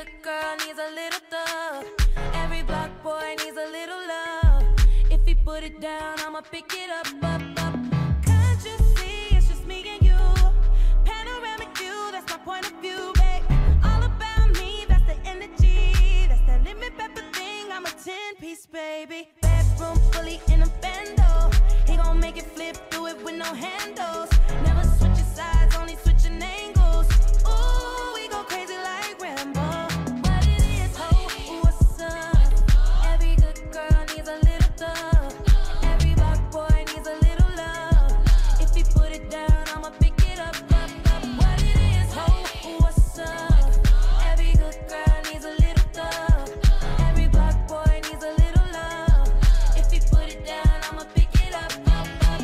good girl needs a little thug. Every block boy needs a little love. If he put it down, I'ma pick it up, up, up. Can't you see it's just me and you? Panoramic view, that's my point of view, babe. All about me, that's the energy. That's that limit pepper thing, I'm a 10-piece, baby. Bedroom fully in a bando. He gon' make it flip, do it with no handles. Never switching sides, only switching angles. Ooh, we go crazy like Rambo. What it is, ho, what's up? Every good girl needs a little thug. Every black boy needs a little love. If he put it down, I'ma pick it up, up, up. What it is, ho, what's up? Every good girl needs a little thug. Every black boy needs a little love. If he put it down, I'ma pick it up, up, up.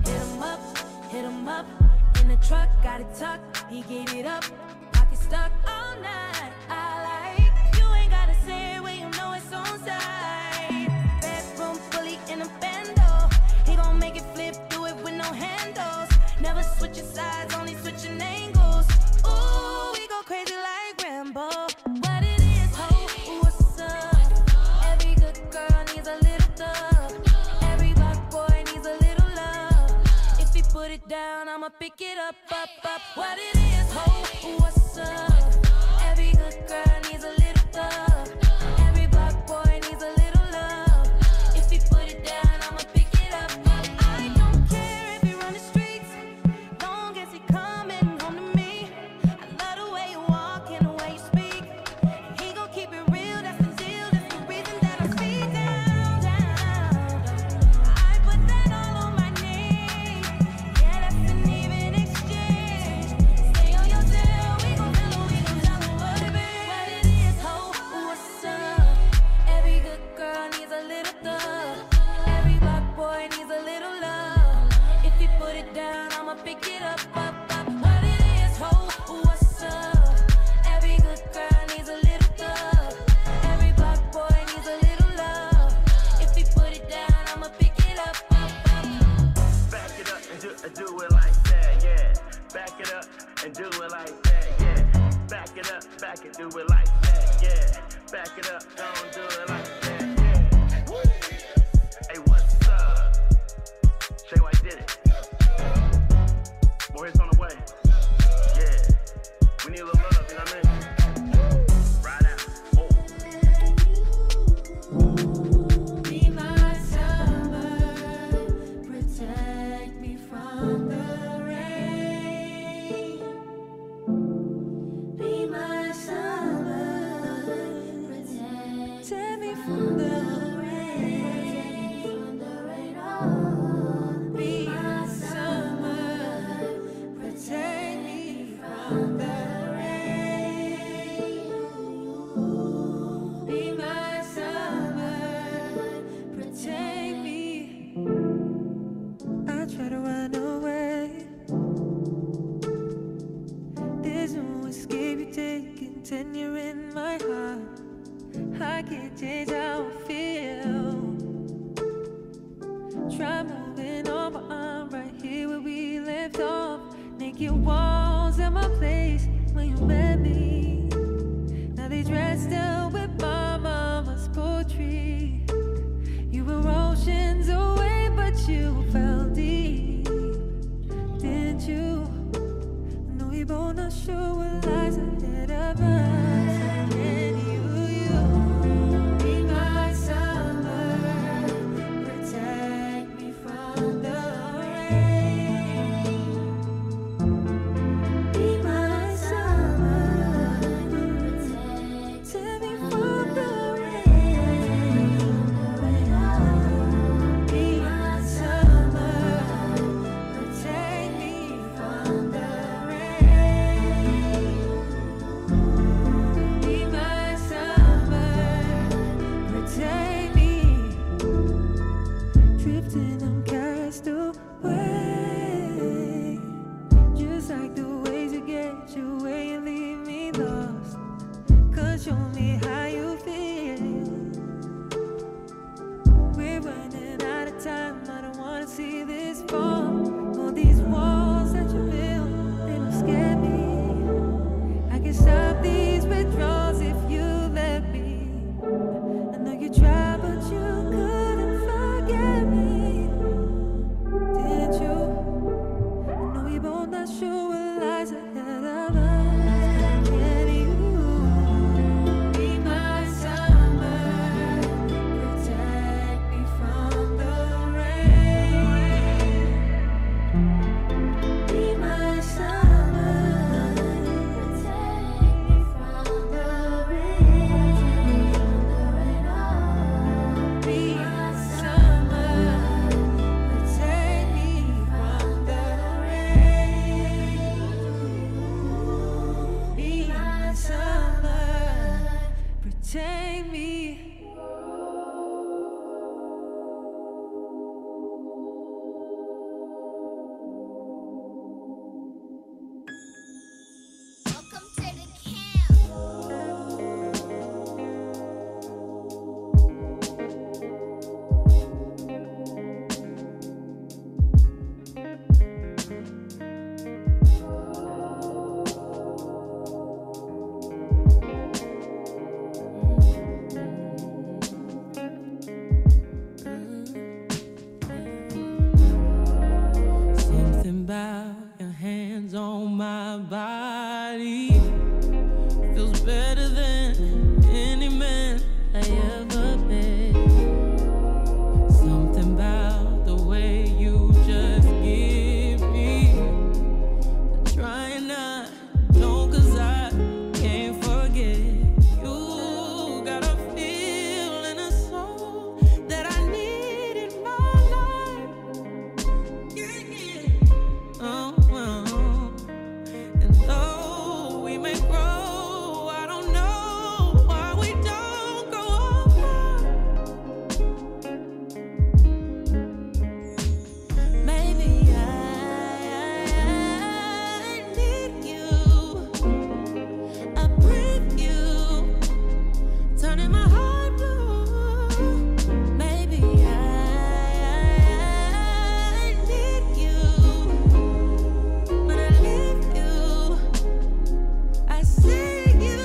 Hit him up, in the truck, got it tucked, he gave it up. Pocket stuck all night, I like. You ain't gotta say it when you know it's on side. Bedroom fully in a bando. He gon' make it flip, do it with no handles. Never switching sides, only switching angles. Ooh, we go crazy like Rambo. What it is, ho, what's up? Every good girl needs a little thug. Every black boy needs a little love. If he put it down, I'ma pick it up, up, up. What it is, ho, what's up? Every good girl needs a little thug. Every black boy needs a little love. If he put it down, I'ma pick it up, up. I don't care if he run the streets, long as he coming home to me. I love the way you walk and the way you speak. And he gon' keep it real, that's the deal. That's the reason that I speak down, down. I put that all on my name. Yeah, that's an even exchange. Stay on your tail, we gon' tell her what it is. What it is, ho, what's up? Every good girl needs a little thug. Every black boy needs a little love. If he put it down, I'ma pick it up, up, up. What it is, ho, what's up? Every good girl needs a little thug. Every black boy needs a little love. If he put it down, I'ma pick it up, up, up. Back it up and do it like that, yeah. Back it up and do it like that, yeah. Back it up, back it, do it like that, yeah. Back it up, don't do it like that, yeah. Hey, what's up? Shay White did it. More hits on the way. Yeah. We need a little love, you know what I mean? Ride out. Oh. Be my summer, protect me from the rain. Be my summer, protect me from the rain. Oh. Be my summer, protect me from the rain. Be my summer, protect me. I try to run away. There's no escape, you take it and you're in my heart. I can't change how I feel. Try moving on, but I'm right here where we left off. Naked walls at my place when you met me. Now they dressed up with my mama's poetry. You were oceans away, but you fell deep, didn't you? I know we both not sure what lies ahead of us. And you be my summer, protect me from the rain. Be my summer, protect me from the rain. Be my summer, protect me from the rain. body feels better than any man I ever met. Something about the way you just give me. I'm trying not, no, 'cause I can't forget. You got a feel and a soul that I need in my life. Yeah, yeah. Oh. And though we may grow, I don't know why we don't grow apart. Maybe I need you. I breathe you, turning my heart blue. Maybe I need you. When I leave you, I see you.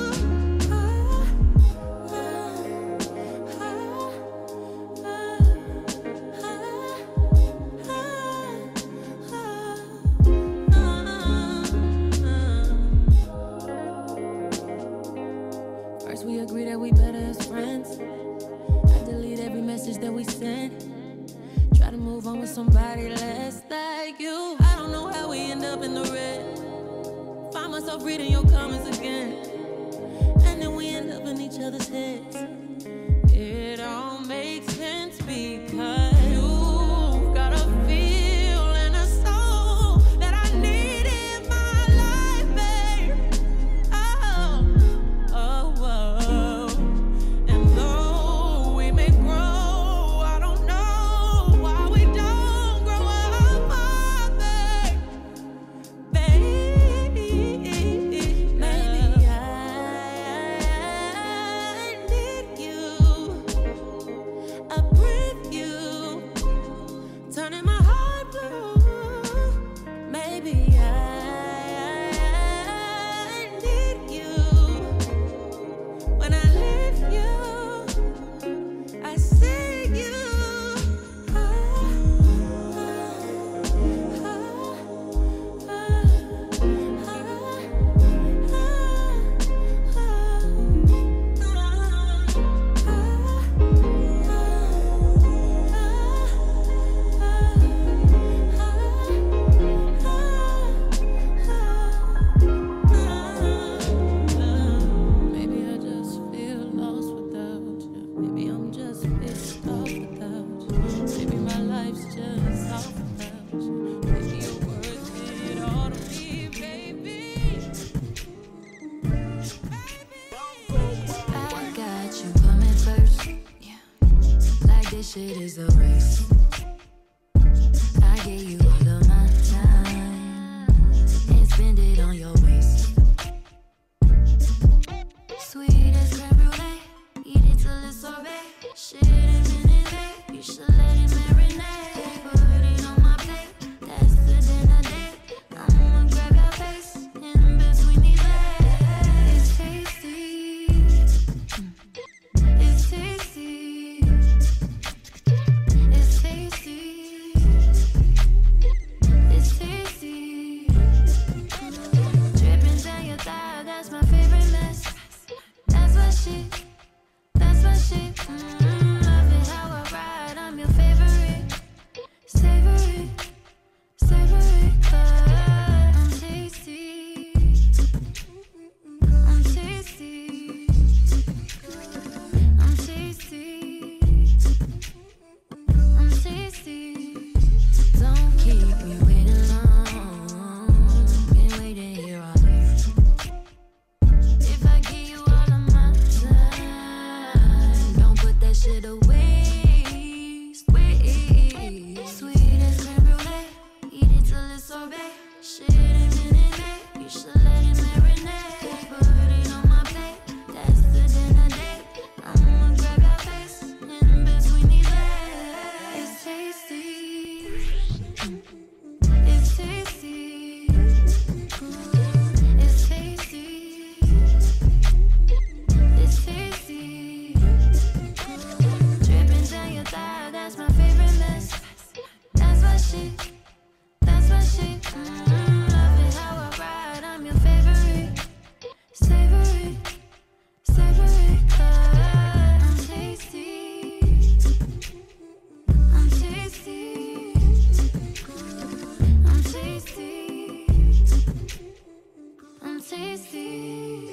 First we agree that we better as friends. I delete every message that we sent. Try to move on with somebody less like you. I don't know how we end up in the red. Find myself reading your comments again, and then we end up in each other's heads. It all makes sense because you've got a feel and a soul that I need in my life, babe. Oh. And though we may grow, I don't know why we don't grow apart, babe. Maybe I need you. I breathe you, turning my heart blue. Maybe I need you. When I leave you, I see you. Maybe I just feel lost without you. Maybe I'm just pissed off without you. Maybe my life's just off without you. Maybe you're worth it all to me, baby. I got you coming first. Yeah. Like this shit is a race. I gave you all of my time and spend it on your waist. Sweet as creme brulee, eat it till it's sorbet. Shit in minute, babe. You should let it marinate. Put it on my plate. That's the dinner date. I'ma grab your face in between these legs. It's tasty. It's tasty. It's tasty. It's tasty. Dripping down your thigh, that's my favorite mess. That's my shit. That's my shit. Love it how I ride, I'm your favorite. Savory, savory. I'm tasty. I'm tasty. I'm tasty. I'm tasty. Don't keep me waiting long. Been waiting here all day. If I give you all of my time tasty.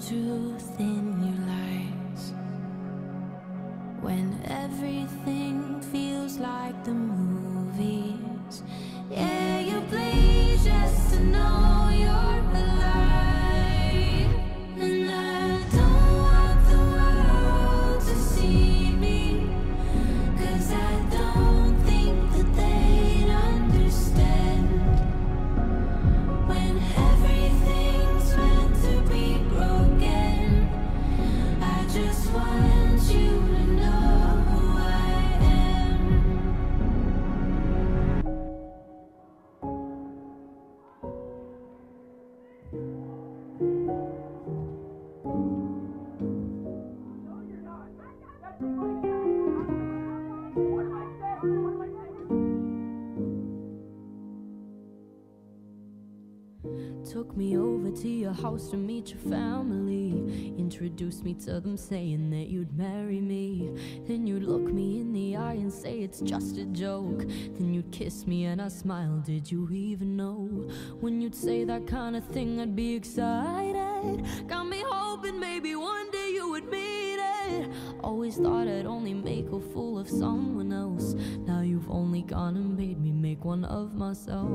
truth in your lies. When everything feels like the movies. Yeah, you bleed just to know you're alive. And I don't want the world to see me, 'cause I don't think that they'd understand. When everything's meant to be broken, I just want you to know who I am. Took me over to your house to meet your family. Introduced me to them saying that you'd marry me. Then you'd look me in the eye and say it's just a joke. Then you'd kiss me and I smiled. Did you even know? When you'd say that kind of thing I'd be excited. Got me hoping maybe one day you would meet it. Always thought I'd only make a fool of someone else. Now you've only gone and made me make one of myself.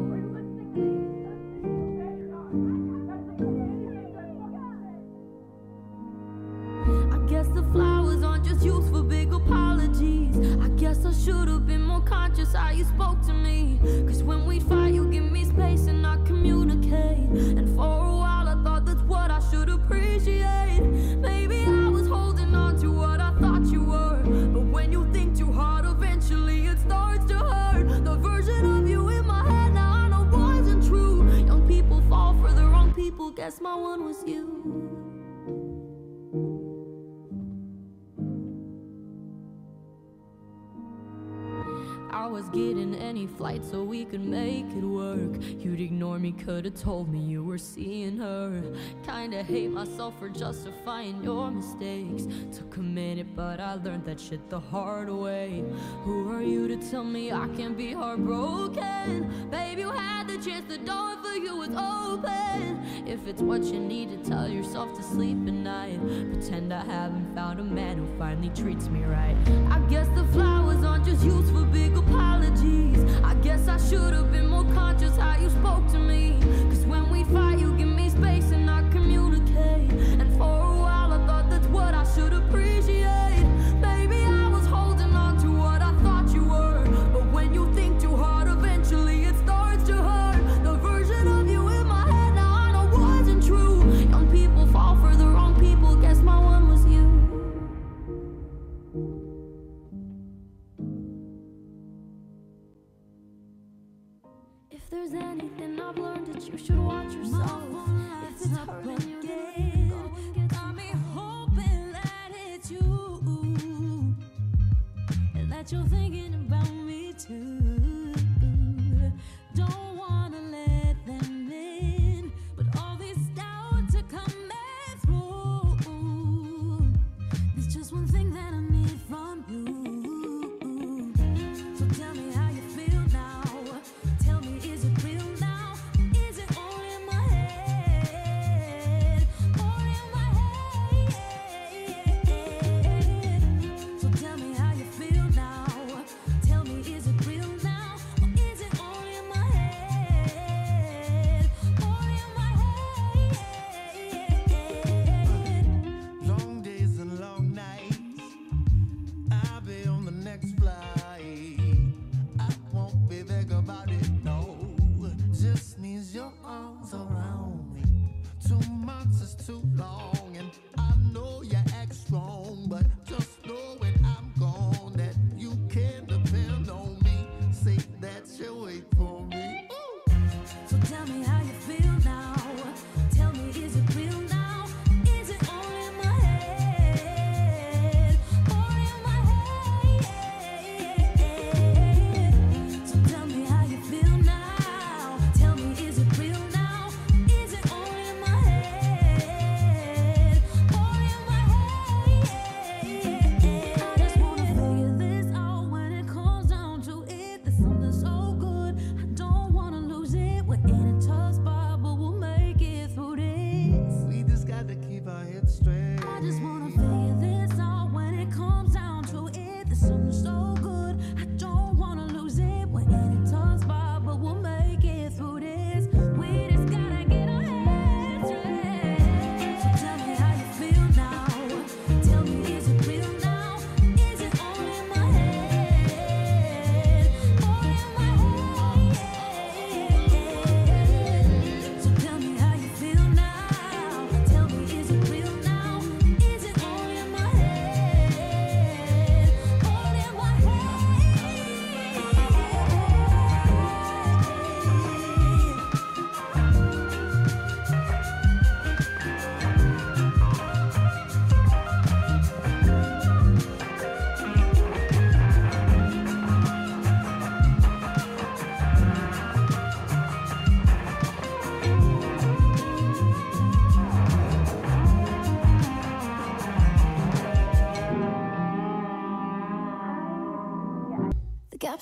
Guess the flowers aren't just used for big apologies. I guess I should have been more conscious how you spoke to me. 'Cause when we fight you give me space and I communicate. And for a while I thought that's what I should appreciate. Maybe I was holding on to what I thought you were. But when you think too hard eventually it starts to hurt. The version of you in my head now I know wasn't true. Young people fall for the wrong people. Guess my one was you. I was getting any flight so we could make it work. You'd ignore me, could've told me you were seeing her. Kinda hate myself for justifying your mistakes. Took a minute, but I learned that shit the hard way. Who are you to tell me I can't be heartbroken? Babe, you had the chance, the door for you was open. If it's what you need to tell yourself to sleep at night, pretend I haven't found a man who finally treats me right. I guess the flowers aren't just used for big apologies. I guess I should have been more conscious how you spoke to me. 'Cause when we fight you give me space and I communicate. And for a while I thought that's what I should appreciate. Maybe I was holding on to what I thought you were. But when you think too hard eventually it starts to hurt. The version of you in my head now I know wasn't true. Young people fall for the wrong people. Guess my one was you. If there's anything I've learned that you should watch yourself. If it's hurting you, got me hoping that it's you. And that you're thinking about me too. Don't wanna let them in, but all these doubts are coming through. There's just one thing that I need from you. So tell me how you feel now. Tell me, is it real now? Is it all in my head? All in my head. So tell me how you feel now. Tell me, is it real now? Or is it all in my head? All in my head. Long days and long nights, I'll be on the next flight. I won't be vague about it, no. Just needs your arms around me. 2 months is too long, and I know you act strong, but just know when I'm gone that you can depend on me. Say that you wait for me. So tell me how you feel now. Tell me, is it real now? Is it all in my head? All in my head. So tell me how you feel now. Tell me, is it real now?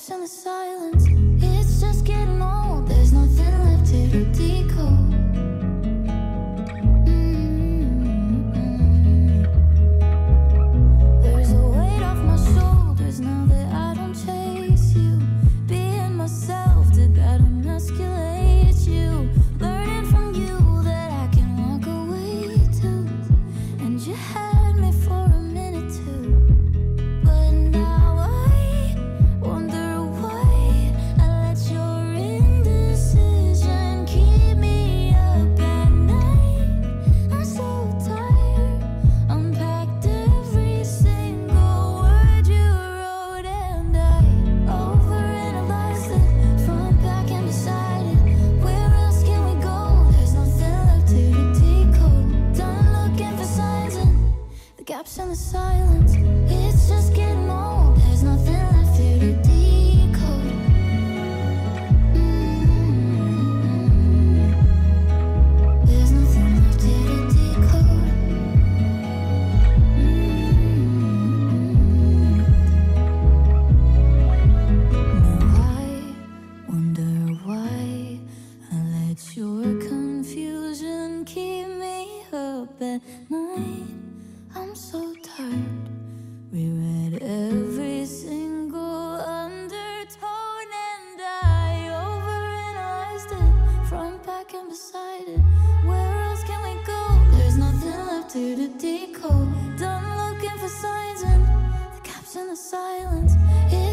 gaps in the silence. It's just getting old. There's nothing left here to decode. There's a weight off my shoulders now that I don't chase you. Being myself, did that emasculate you? Learning from you that I can walk away too. And you had me for a minute too. But now I wonder why I let your indecision keep me up at night. I'm so tired. Unpacked every single word you wrote, and I overanalyzed it, front, back, and beside it. Where else can we go? There's nothing left here to decode. Done looking for signs and the gaps in the silence. It's just getting old. There's nothing left here to decode. There's nothing left here to decode. Now I wonder why I let your confusion keep me up at night. I'm so tired. Reread every single undertone, and I overanalyzed it, front, back, and beside it. Where else can we go? There's nothing left here to decode. Done looking for signs and the gaps in the silence.